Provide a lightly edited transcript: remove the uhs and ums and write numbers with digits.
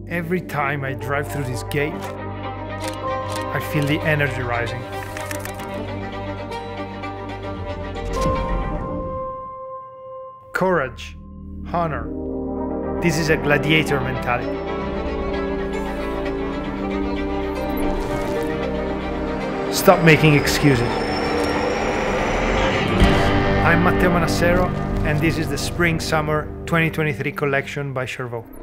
Every time I drive through this gate, I feel the energy rising. Courage, honor. This is a gladiator mentality. Stop making excuses. I'm Matteo Manassero, and this is the Spring-Summer 2023 collection by Chervò.